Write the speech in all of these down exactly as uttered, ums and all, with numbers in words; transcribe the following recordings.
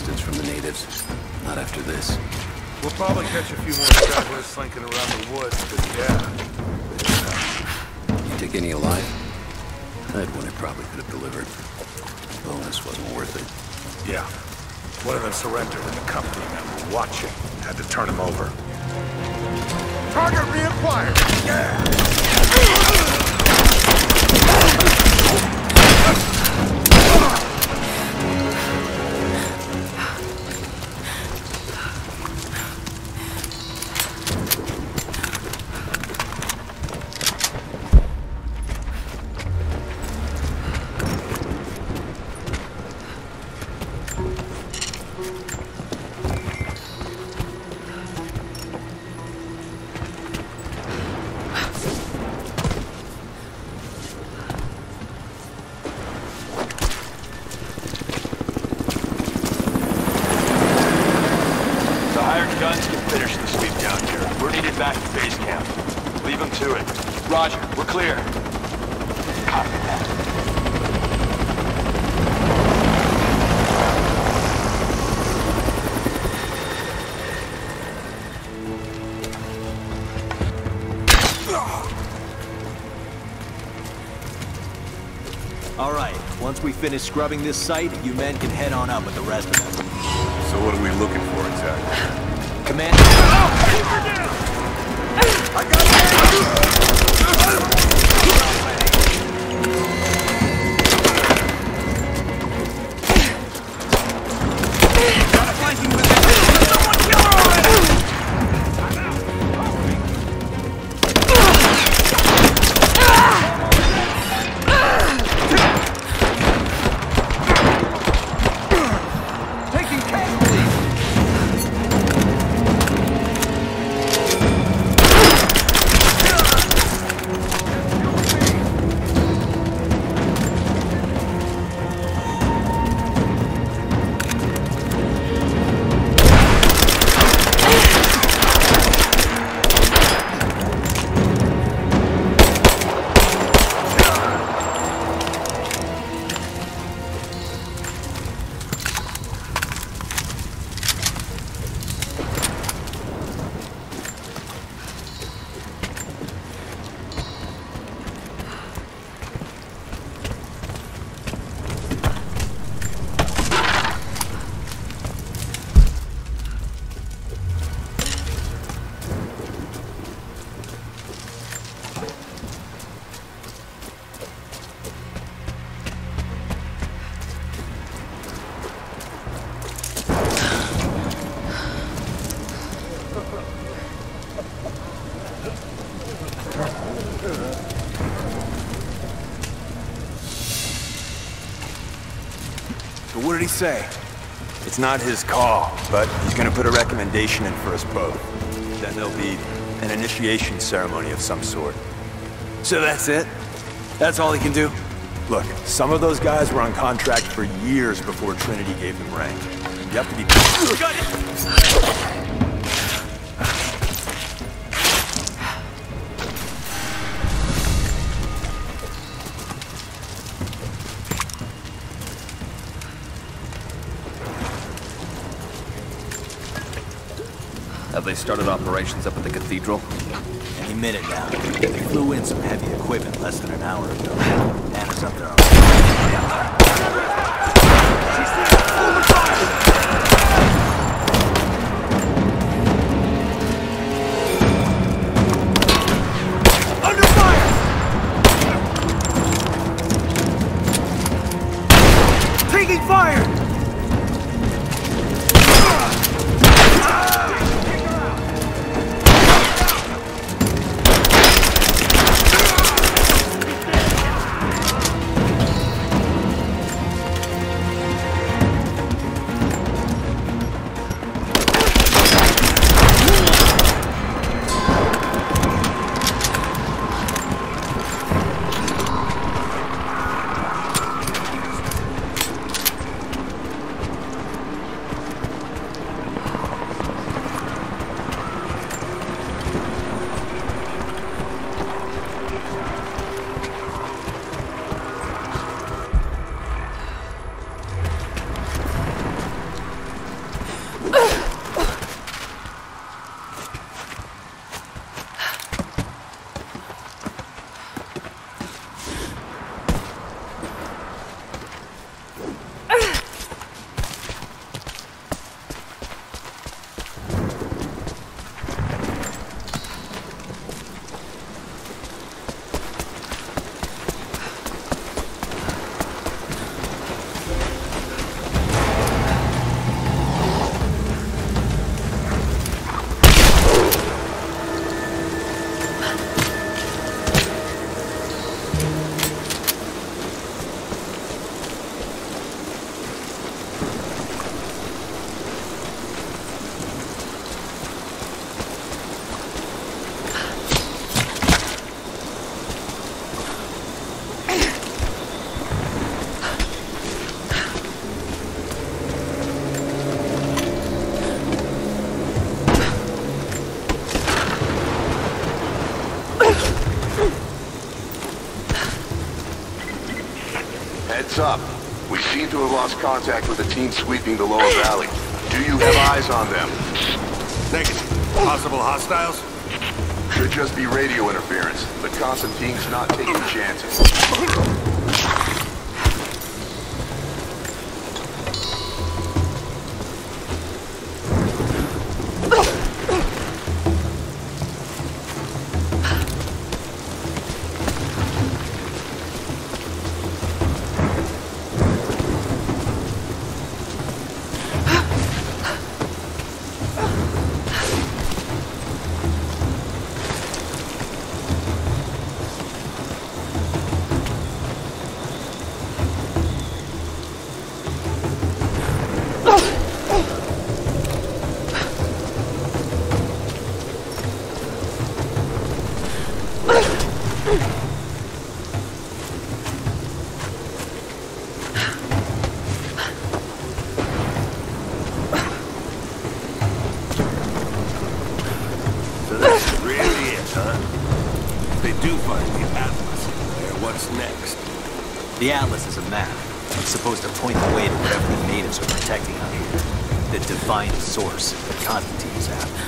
distance from the natives. Not after this. We'll probably catch a few more stragglers slinking around the woods, but yeah. You take any alive? I had one I probably could have delivered. The bonus wasn't worth it. Yeah. One of them surrendered and the company men were watching. Had to turn him over. Target reacquired! Yeah! Roger, we're clear. Copy that. All right, once we finish scrubbing this site, you men can head on up with the rest of them. So what are we looking for exactly? Command... Oh! I got it! What did he say? It's not his call, but he's gonna put a recommendation in for us both. Then there'll be an initiation ceremony of some sort. So that's it? That's all he can do? Look, some of those guys were on contract for years before Trinity gave them rank. You have to be... Got it! Have they started operations up at the Cathedral? Any minute now. They flew in some heavy equipment less than an hour ago. Anna's up there. Under fire! Taking fire! up? We seem to have lost contact with the team sweeping the lower valley. Do you have eyes on them? Negative. Possible hostiles? Should just be radio interference. The Constantine's not taking chances. The Atlas is a map. It's supposed to point the way to whatever the natives are protecting out here. The divine source that Constantine's after.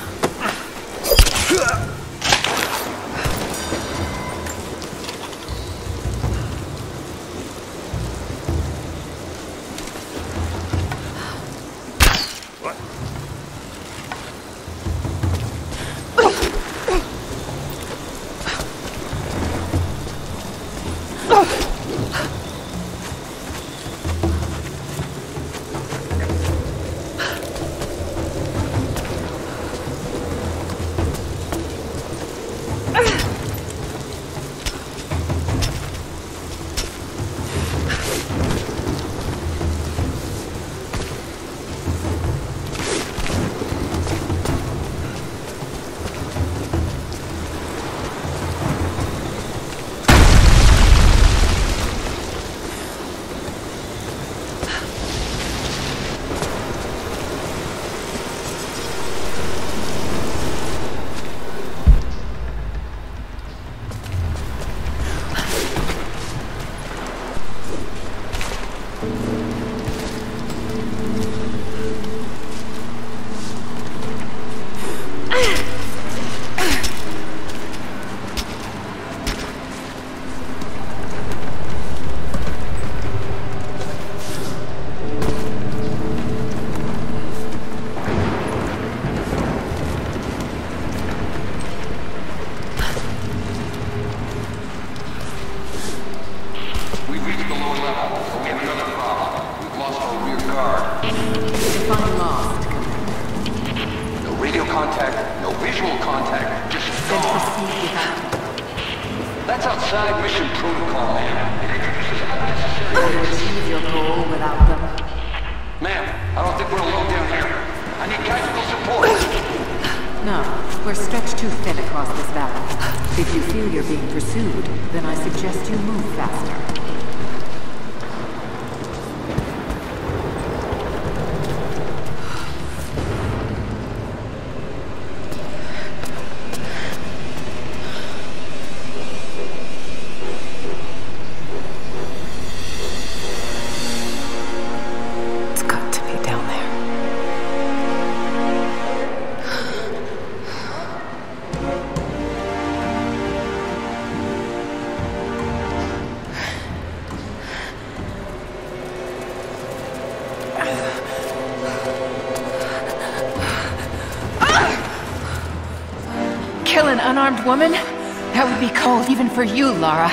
Unarmed woman? That would be cold even for you, Lara.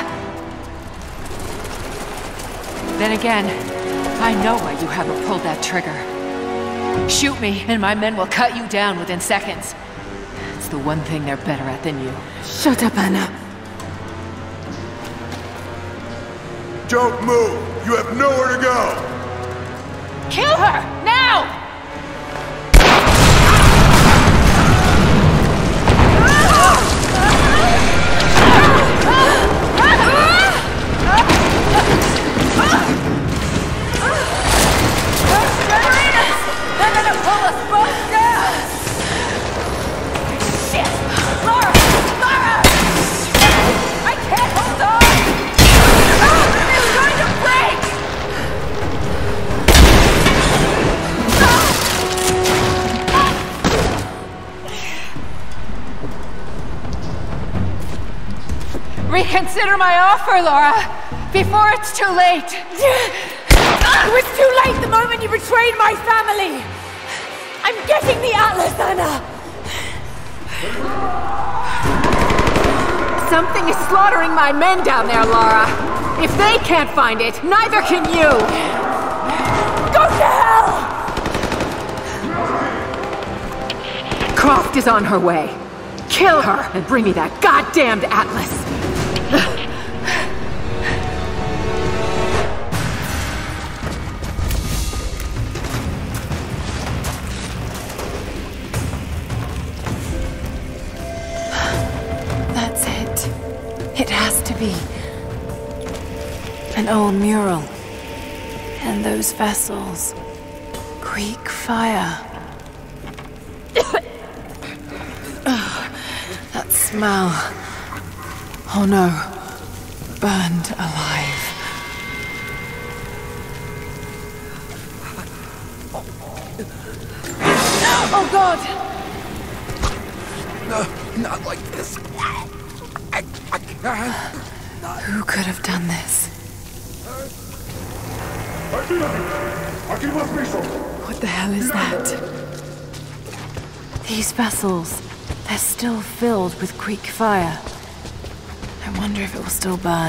Then again, I know why you haven't pulled that trigger. Shoot me, and my men will cut you down within seconds. It's the one thing they're better at than you. Shut up, Anna. Don't move! You have nowhere to go! Kill her! Now! Reconsider my offer, Lara, before it's too late. It was too late the moment you betrayed my family. I'm getting the Atlas, Anna. Something is slaughtering my men down there, Lara. If they can't find it, neither can you. Go to hell! Croft is on her way. Kill her and bring me that goddamned Atlas. That's it. It has to be. An old mural. And those vessels. Greek fire. That smell. Oh no. Burned alive. Oh God! No, not like this. I, I can't. Who could have done this? What the hell is that? These vessels, they're still filled with Greek fire. I wonder if it will still burn.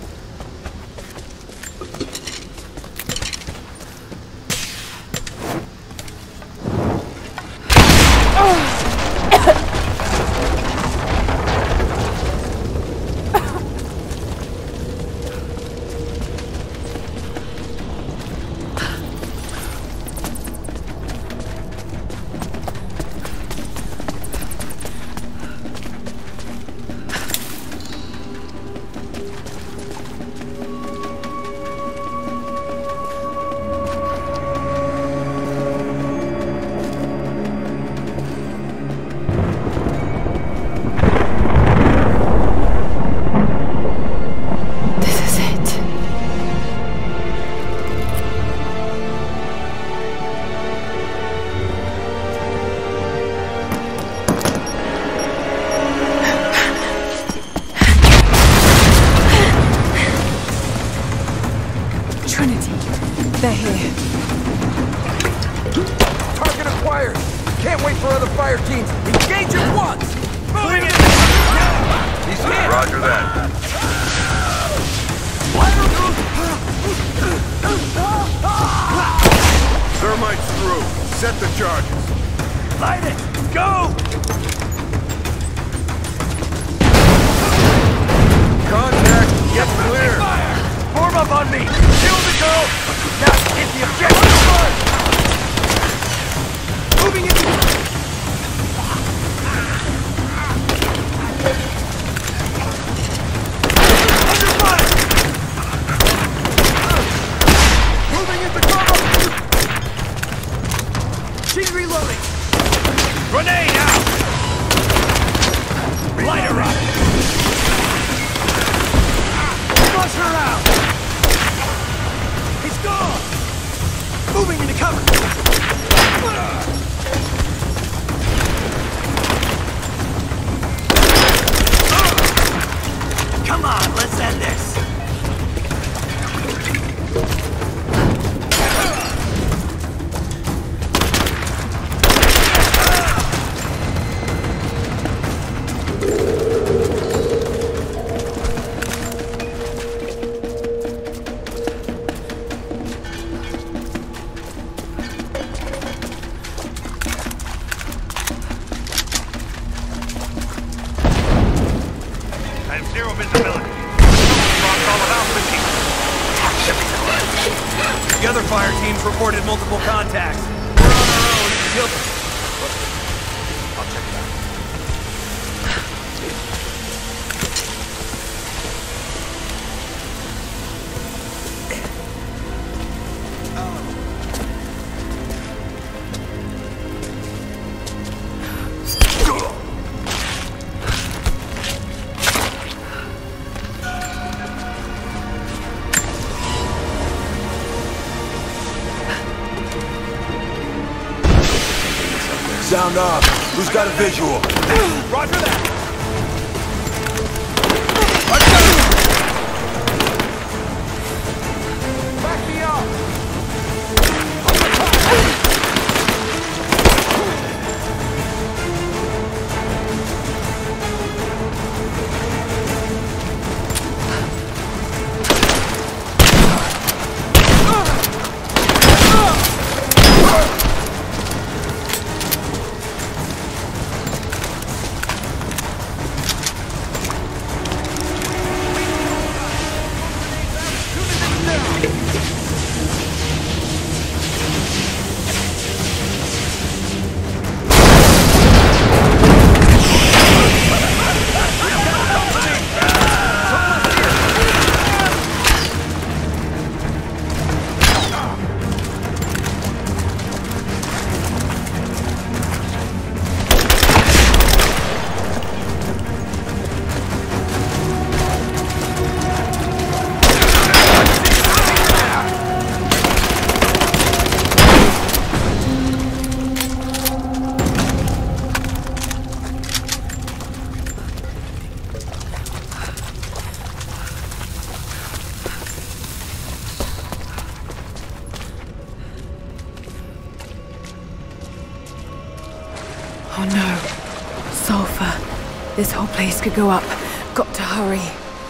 They're here. Target acquired. Can't wait for other fire teams. Engage at once. Moving it. He's hit. Roger that. Thermite's through. Set the charges. Light it! Go! Contact. Get clear. Fire! Form up on me! Kill the girl! Now hit the objective! Moving in! Under fire! Moving into cover! She's reloading! Grenade out! Light her up! Flush her out! He's gone! Moving into cover! Come on, let's end this! Zero visibility. Lost all of Alpha team. The other fire teams reported multiple contacts. We're on our own. Kill them. I'll check it out. Sound off. Who's got a visual? Roger that. Let's go. Oh no. Sulfur. This whole place could go up. Got to hurry.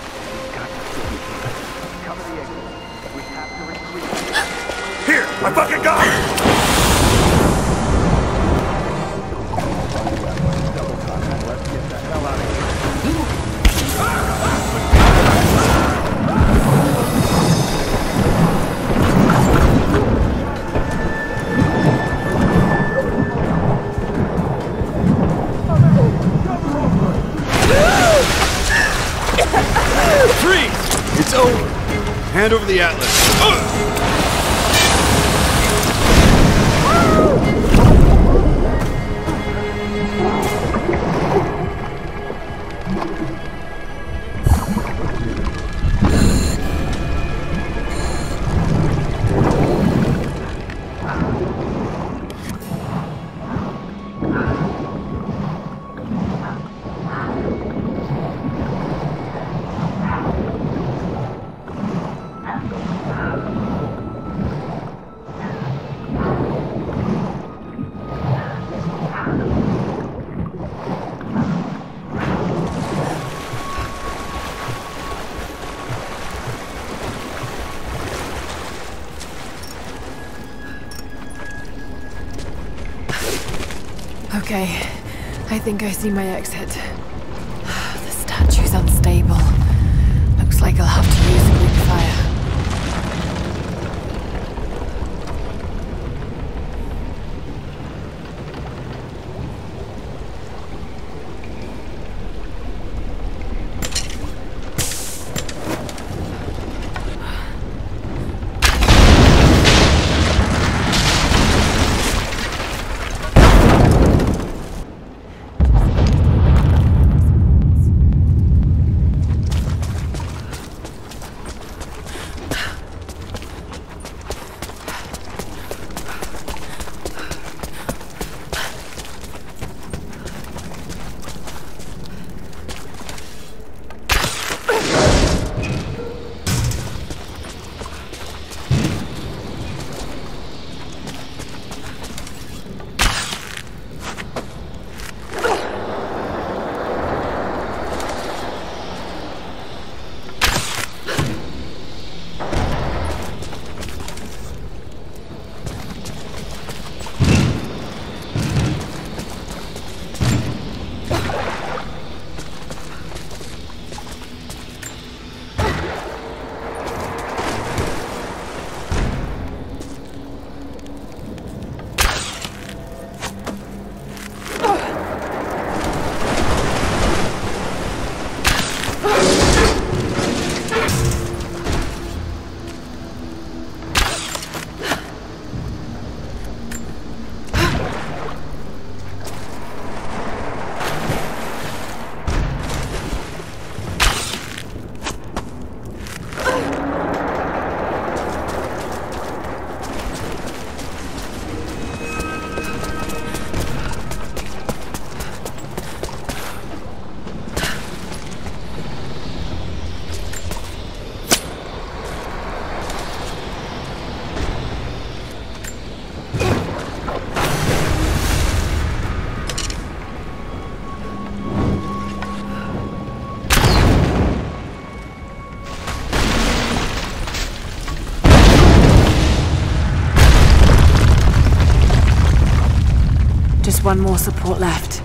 Here! I fucking got it! It's over. Hand over the Atlas. Okay, I think I see my exit. The statue's unstable. Looks like I'll have to use a quick fire. Just one more support left.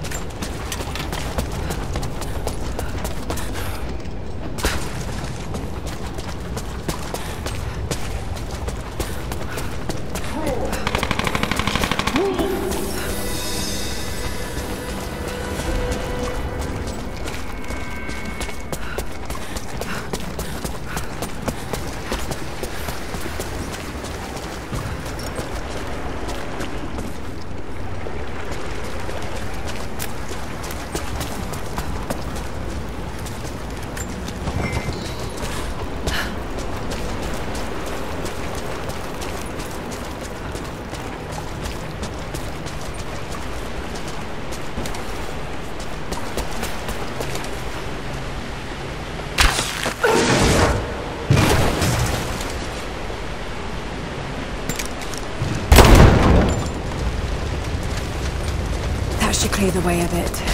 should clear the way a bit.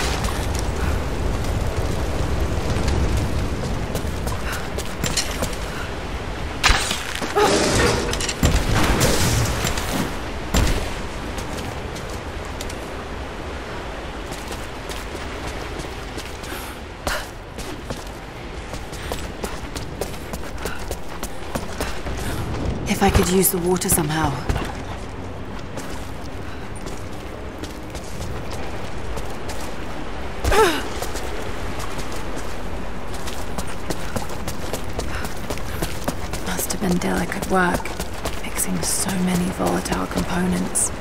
If I could use the water somehow. Must have been delicate work, mixing so many volatile components.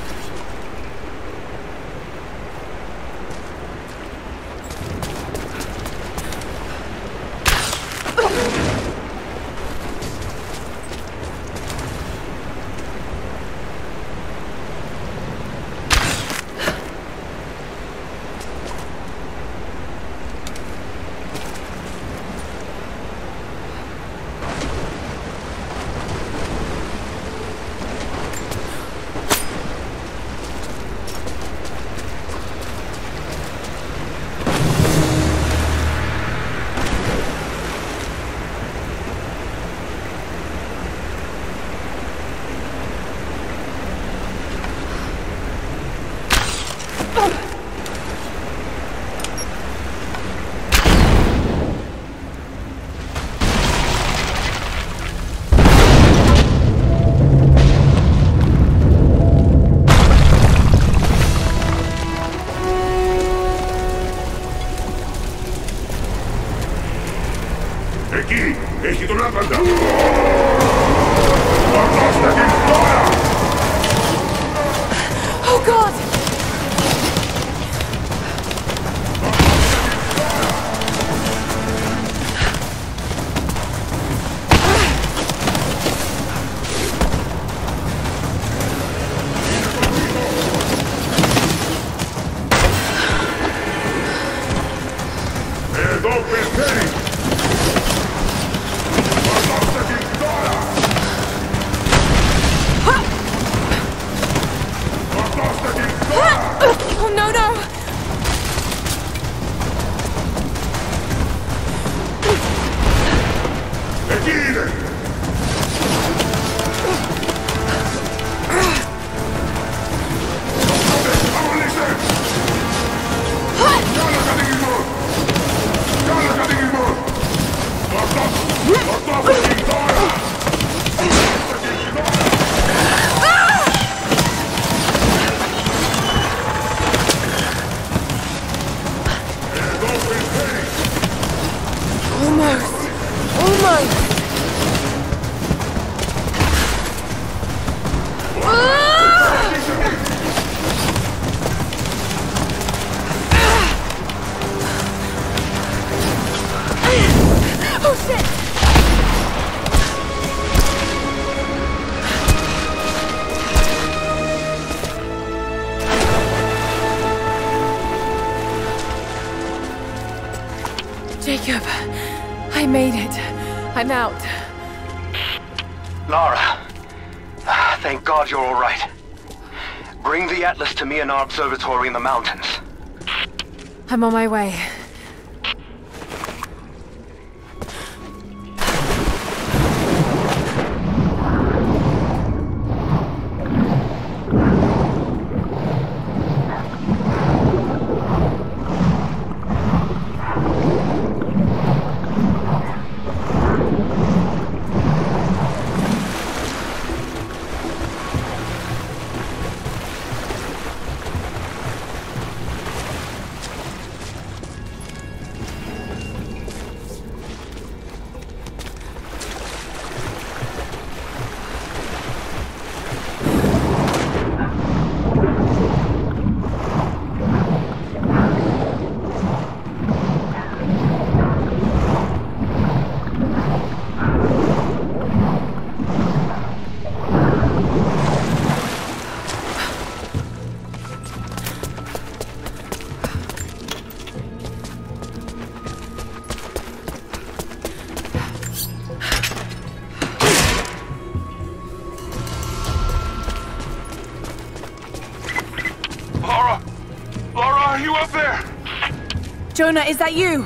Oh God! Oh no no! Almost. Almost. Oh shit! Jacob, I made it. I'm out. Lara, thank God you're all right. Bring the Atlas to me in our observatory in the mountains. I'm on my way. Are you up there? Jonah, is that you?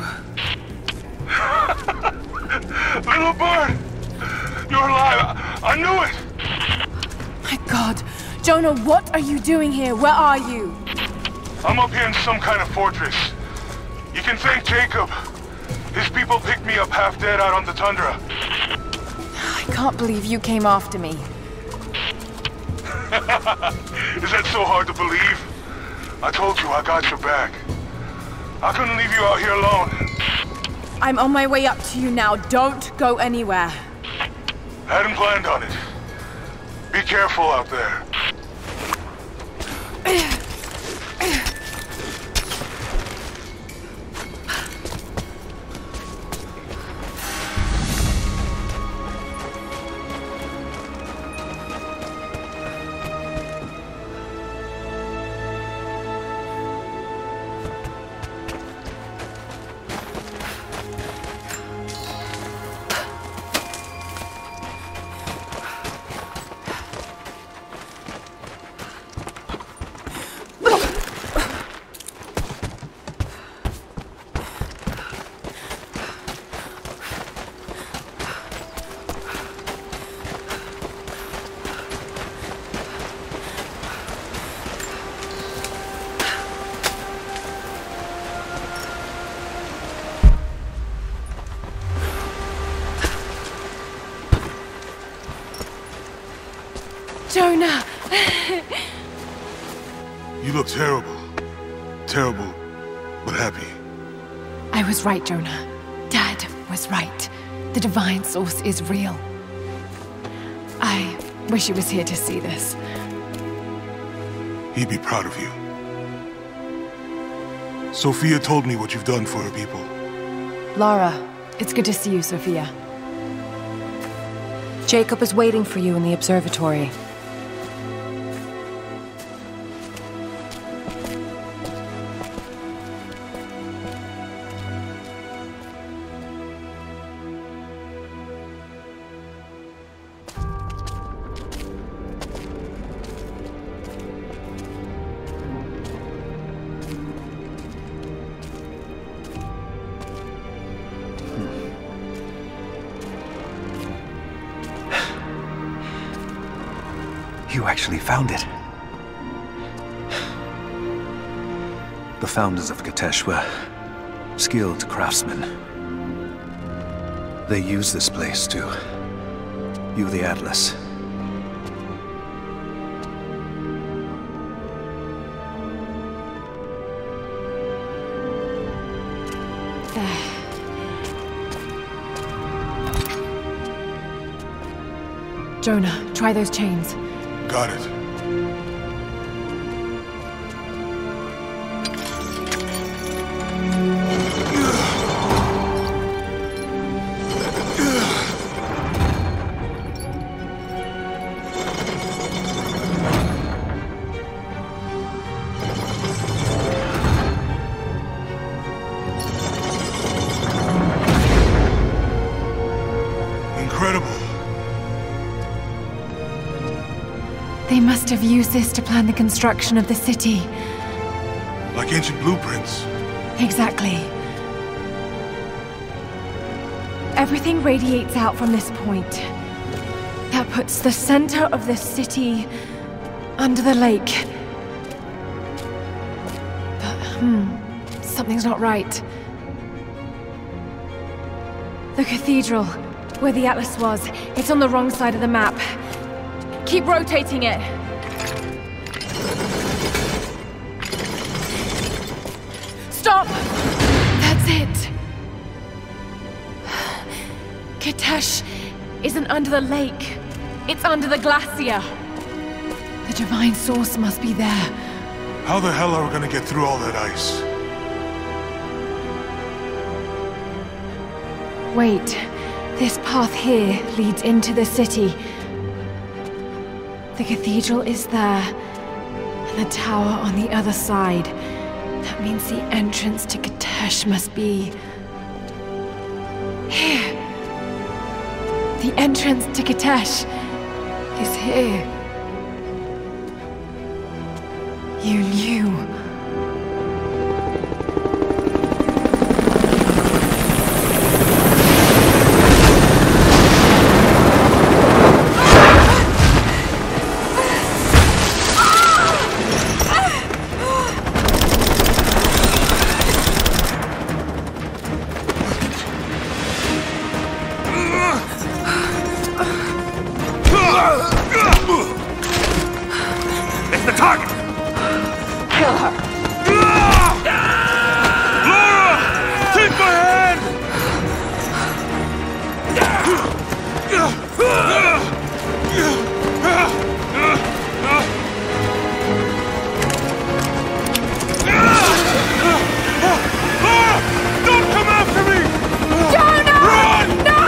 Little bird! You're alive! I, I knew it! My God. Jonah, what are you doing here? Where are you? I'm up here in some kind of fortress. You can thank Jacob. His people picked me up half dead out on the tundra. I can't believe you came after me. Is that so hard to believe? I told you I got your back. I couldn't leave you out here alone. I'm on my way up to you now. Don't go anywhere. Hadn't planned on it. Be careful out there. Jonah! You look terrible. Terrible, but happy. I was right, Jonah. Dad was right. The divine source is real. I wish he was here to see this. He'd be proud of you. Sophia told me what you've done for her people. Lara, it's good to see you, Sophia. Jacob is waiting for you in the observatory. You actually found it. The founders of Kitezh were skilled craftsmen. They used this place to view the Atlas. Jonah, try those chains. Got it. Incredible. They must have used this to plan the construction of the city. Like ancient blueprints. Exactly. Everything radiates out from this point. That puts the center of the city under the lake. But, hmm, something's not right. The cathedral, where the Atlas was, it's on the wrong side of the map. Keep rotating it. Stop! That's it. Kitezh isn't under the lake. It's under the glacier. The divine source must be there. How the hell are we gonna get through all that ice? Wait. This path here leads into the city. The cathedral is there, and the tower on the other side. That means the entrance to Kitezh must be... here. The entrance to Kitezh is here. You knew. kill her! Lara! Take my hand! Lara! Don't come after me! Jonah! Run! No!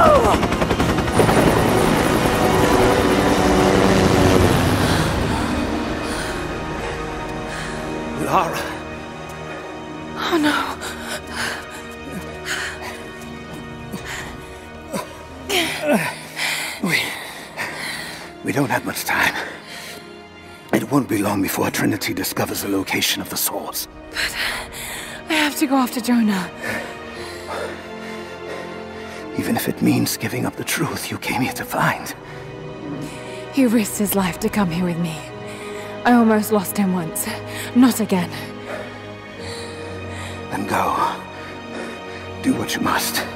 Lara. Oh no. We... We don't have much time. It won't be long before Trinity discovers the location of the source. But I have to go after Jonah. Even if it means giving up the truth you came here to find. He risked his life to come here with me. I almost lost him once. Not again. Then go. Do what you must.